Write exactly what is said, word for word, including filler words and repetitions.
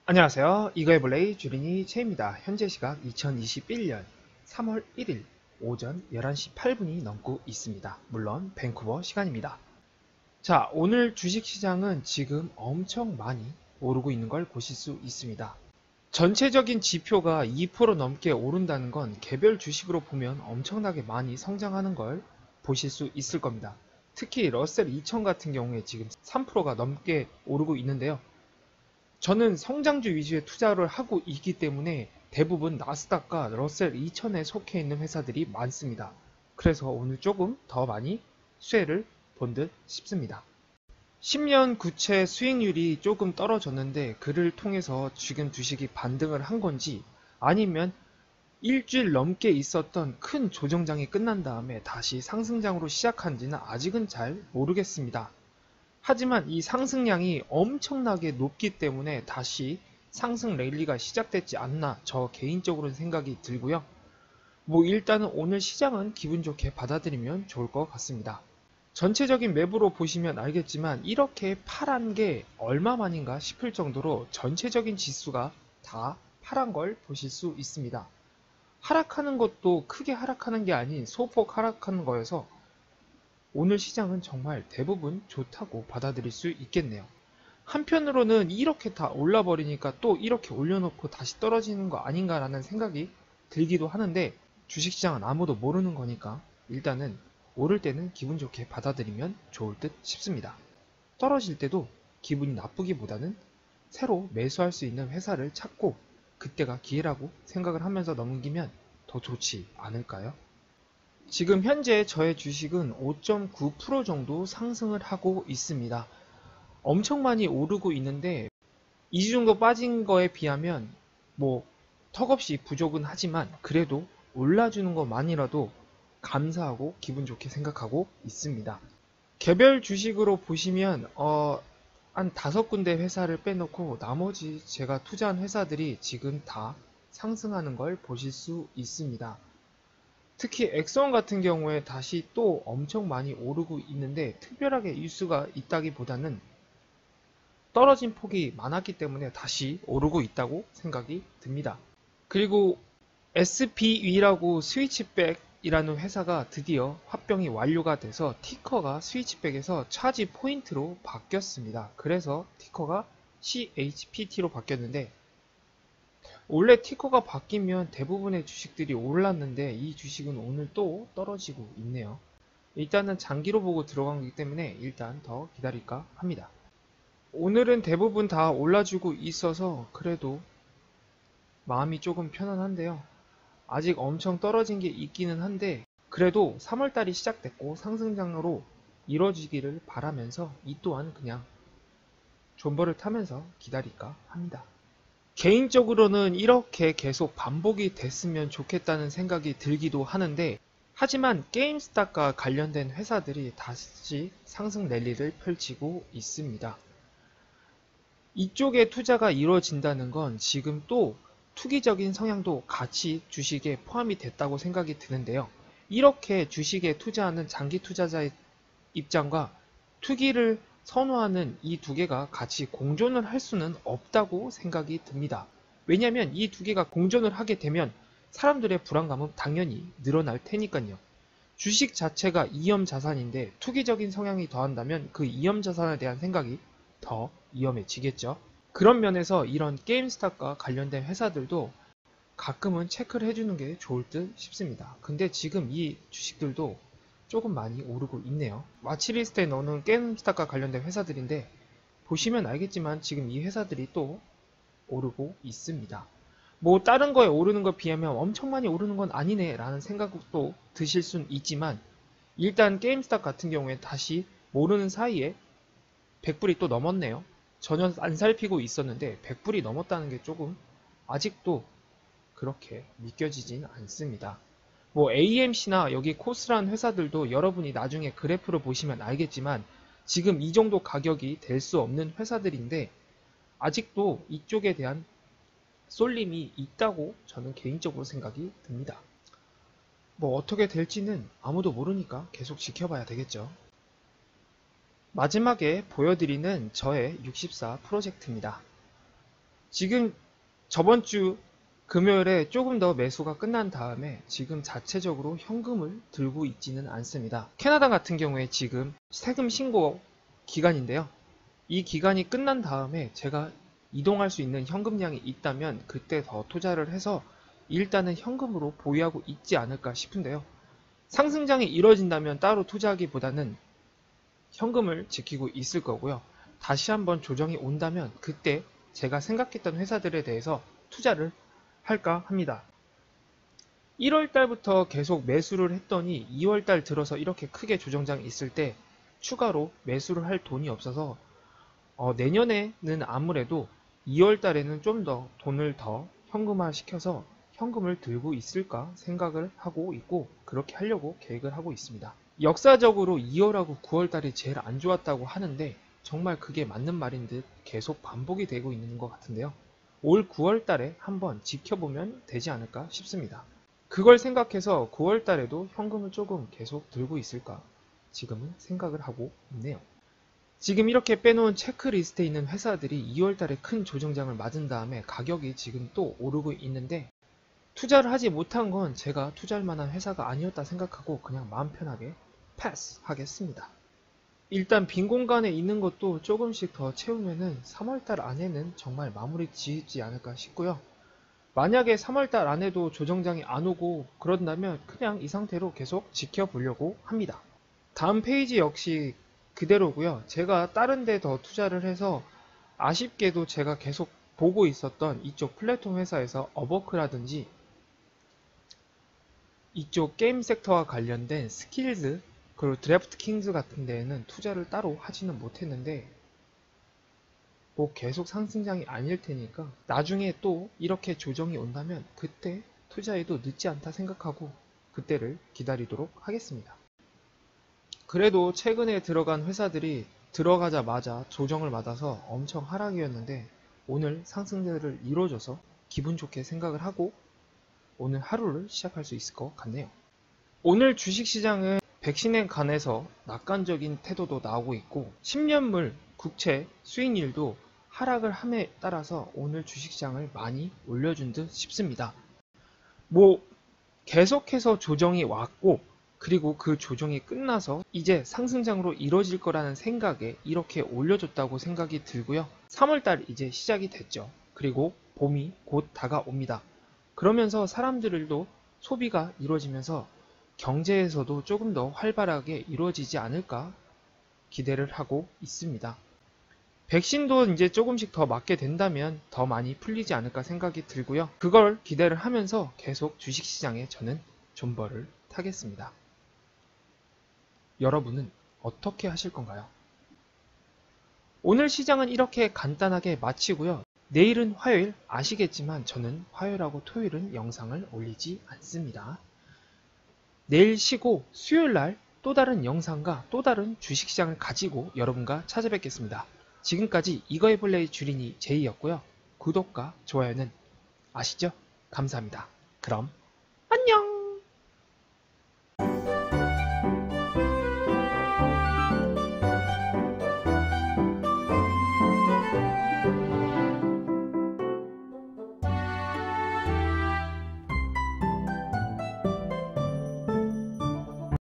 안녕하세요. 이거해볼레이 주린이 채입니다. 현재 시각 이천이십일 년 삼월 일일 오전 열한 시 팔 분이 넘고 있습니다. 물론 밴쿠버 시간입니다. 자, 오늘 주식시장은 지금 엄청 많이 오르고 있는 걸 보실 수 있습니다. 전체적인 지표가 이 퍼센트 넘게 오른다는 건 개별 주식으로 보면 엄청나게 많이 성장하는 걸 보실 수 있을 겁니다. 특히 러셀 이천 같은 경우에 지금 삼 퍼센트가 넘게 오르고 있는데요. 저는 성장주 위주의 투자를 하고 있기 때문에 대부분 나스닥과 러셀 이천에 속해 있는 회사들이 많습니다. 그래서 오늘 조금 더 많이 수혜를 본 듯 싶습니다. 십 년 구채 수익률이 조금 떨어졌는데 그를 통해서 지금 주식이 반등을 한 건지 아니면 일주일 넘게 있었던 큰 조정장이 끝난 다음에 다시 상승장으로 시작한지는 아직은 잘 모르겠습니다. 하지만 이 상승량이 엄청나게 높기 때문에 다시 상승 랠리가 시작됐지 않나 저 개인적으로는 생각이 들고요. 뭐 일단은 오늘 시장은 기분 좋게 받아들이면 좋을 것 같습니다. 전체적인 맵으로 보시면 알겠지만 이렇게 파란 게 얼마만인가 싶을 정도로 전체적인 지수가 다 파란 걸 보실 수 있습니다. 하락하는 것도 크게 하락하는 게 아닌 소폭 하락하는 거여서 오늘 시장은 정말 대부분 좋다고 받아들일 수 있겠네요. 한편으로는 이렇게 다 올라버리니까 또 이렇게 올려놓고 다시 떨어지는 거 아닌가라는 생각이 들기도 하는데 주식시장은 아무도 모르는 거니까 일단은 오를 때는 기분 좋게 받아들이면 좋을 듯 싶습니다. 떨어질 때도 기분이 나쁘기보다는 새로 매수할 수 있는 회사를 찾고 그때가 기회라고 생각을 하면서 넘기면 더 좋지 않을까요? 지금 현재 저의 주식은 오 점 구 퍼센트 정도 상승을 하고 있습니다. 엄청 많이 오르고 있는데 이 주 정도 빠진 거에 비하면 뭐 턱없이 부족은 하지만 그래도 올라주는 것만이라도 감사하고 기분 좋게 생각하고 있습니다. 개별 주식으로 보시면 어, 한 다섯 군데 회사를 빼놓고 나머지 제가 투자한 회사들이 지금 다 상승하는 걸 보실 수 있습니다. 특히 엑스원 같은 경우에 다시 또 엄청 많이 오르고 있는데 특별하게 이유가 있다기보다는 떨어진 폭이 많았기 때문에 다시 오르고 있다고 생각이 듭니다. 그리고 에스피위라고 스위치백이라는 회사가 드디어 합병이 완료가 돼서 티커가 스위치백에서 차지 포인트로 바뀌었습니다. 그래서 티커가 씨에이치피티로 바뀌었는데 원래 티커가 바뀌면 대부분의 주식들이 올랐는데 이 주식은 오늘 또 떨어지고 있네요. 일단은 장기로 보고 들어간 거기 때문에 일단 더 기다릴까 합니다. 오늘은 대부분 다 올라주고 있어서 그래도 마음이 조금 편안한데요. 아직 엄청 떨어진 게 있기는 한데 그래도 삼월달이 시작됐고 상승장으로 이뤄지기를 바라면서 이 또한 그냥 존버를 타면서 기다릴까 합니다. 개인적으로는 이렇게 계속 반복이 됐으면 좋겠다는 생각이 들기도 하는데 하지만 게임스탑과 관련된 회사들이 다시 상승 랠리를 펼치고 있습니다. 이쪽에 투자가 이루어진다는 건 지금 또 투기적인 성향도 같이 주식에 포함이 됐다고 생각이 드는데요. 이렇게 주식에 투자하는 장기 투자자의 입장과 투기를 선호하는 이 두 개가 같이 공존을 할 수는 없다고 생각이 듭니다. 왜냐하면 이 두 개가 공존을 하게 되면 사람들의 불안감은 당연히 늘어날 테니까요. 주식 자체가 위험 자산인데 투기적인 성향이 더한다면 그 위험 자산에 대한 생각이 더 위험해지겠죠. 그런 면에서 이런 게임스탑과 관련된 회사들도 가끔은 체크를 해주는 게 좋을 듯 싶습니다. 근데 지금 이 주식들도 조금 많이 오르고 있네요. 와치리스트에 넣어놓은 게임스탑과 관련된 회사들인데 보시면 알겠지만 지금 이 회사들이 또 오르고 있습니다. 뭐 다른 거에 오르는 거 비하면 엄청 많이 오르는 건 아니네 라는 생각도 드실 순 있지만 일단 게임스탑 같은 경우에 다시 모르는 사이에 백 불이 또 넘었네요. 전혀 안 살피고 있었는데 백 불이 넘었다는 게 조금 아직도 그렇게 믿겨지진 않습니다. 뭐 에이엠씨나 여기 코스라는 회사들도 여러분이 나중에 그래프를 보시면 알겠지만 지금 이 정도 가격이 될 수 없는 회사들인데 아직도 이쪽에 대한 쏠림이 있다고 저는 개인적으로 생각이 듭니다. 뭐 어떻게 될지는 아무도 모르니까 계속 지켜봐야 되겠죠. 마지막에 보여드리는 저의 육십사 프로젝트입니다. 지금 저번 주 금요일에 조금 더 매수가 끝난 다음에 지금 자체적으로 현금을 들고 있지는 않습니다. 캐나다 같은 경우에 지금 세금 신고 기간인데요. 이 기간이 끝난 다음에 제가 이동할 수 있는 현금량이 있다면 그때 더 투자를 해서 일단은 현금으로 보유하고 있지 않을까 싶은데요. 상승장이 이뤄진다면 따로 투자하기보다는 현금을 지키고 있을 거고요. 다시 한번 조정이 온다면 그때 제가 생각했던 회사들에 대해서 투자를 할까 합니다. 일월 달부터 계속 매수를 했더니 이월 달 들어서 이렇게 크게 조정장이 있을 때 추가로 매수를 할 돈이 없어서 어, 내년에는 아무래도 이월 달에는 좀 더 돈을 더 현금화 시켜서 현금을 들고 있을까 생각을 하고 있고 그렇게 하려고 계획을 하고 있습니다. 역사적으로 이월하고 구월 달이 제일 안 좋았다고 하는데 정말 그게 맞는 말인 듯 계속 반복이 되고 있는 것 같은데요. 올 구월 달에 한번 지켜보면 되지 않을까 싶습니다. 그걸 생각해서 구월 달에도 현금을 조금 계속 들고 있을까 지금은 생각을 하고 있네요. 지금 이렇게 빼놓은 체크리스트에 있는 회사들이 이월 달에 큰 조정장을 맞은 다음에 가격이 지금 또 오르고 있는데 투자를 하지 못한 건 제가 투자할 만한 회사가 아니었다 생각하고 그냥 마음 편하게 패스 하겠습니다. 일단 빈 공간에 있는 것도 조금씩 더 채우면은 삼월 달 안에는 정말 마무리 지지 않을까 싶고요. 만약에 삼월 달 안에도 조정장이 안 오고 그런다면 그냥 이 상태로 계속 지켜보려고 합니다. 다음 페이지 역시 그대로고요. 제가 다른 데 더 투자를 해서 아쉽게도 제가 계속 보고 있었던 이쪽 플랫폼 회사에서 어버크라든지 이쪽 게임 섹터와 관련된 스킬즈 그리고 드래프트 킹즈 같은 데에는 투자를 따로 하지는 못했는데 뭐 계속 상승장이 아닐 테니까 나중에 또 이렇게 조정이 온다면 그때 투자해도 늦지 않다 생각하고 그때를 기다리도록 하겠습니다. 그래도 최근에 들어간 회사들이 들어가자마자 조정을 받아서 엄청 하락이었는데 오늘 상승세를 이뤄줘서 기분 좋게 생각을 하고 오늘 하루를 시작할 수 있을 것 같네요. 오늘 주식시장은 백신에 관해서 낙관적인 태도도 나오고 있고 십 년물 국채 수익률도 하락을 함에 따라서 오늘 주식시장을 많이 올려준 듯 싶습니다. 뭐 계속해서 조정이 왔고 그리고 그 조정이 끝나서 이제 상승장으로 이뤄질 거라는 생각에 이렇게 올려줬다고 생각이 들고요. 삼월달 이제 시작이 됐죠. 그리고 봄이 곧 다가옵니다. 그러면서 사람들도 소비가 이루어지면서 경제에서도 조금 더 활발하게 이루어지지 않을까 기대를 하고 있습니다. 백신도 이제 조금씩 더 맞게 된다면 더 많이 풀리지 않을까 생각이 들고요. 그걸 기대를 하면서 계속 주식시장에 저는 존버를 타겠습니다. 여러분은 어떻게 하실 건가요? 오늘 시장은 이렇게 간단하게 마치고요. 내일은 화요일 아시겠지만 저는 화요일하고 토요일은 영상을 올리지 않습니다. 내일 쉬고 수요일날 또 다른 영상과 또 다른 주식시장을 가지고 여러분과 찾아뵙겠습니다. 지금까지 이거 해볼래의 주린이 제이였고요. 구독과 좋아요는 아시죠? 감사합니다. 그럼 안녕!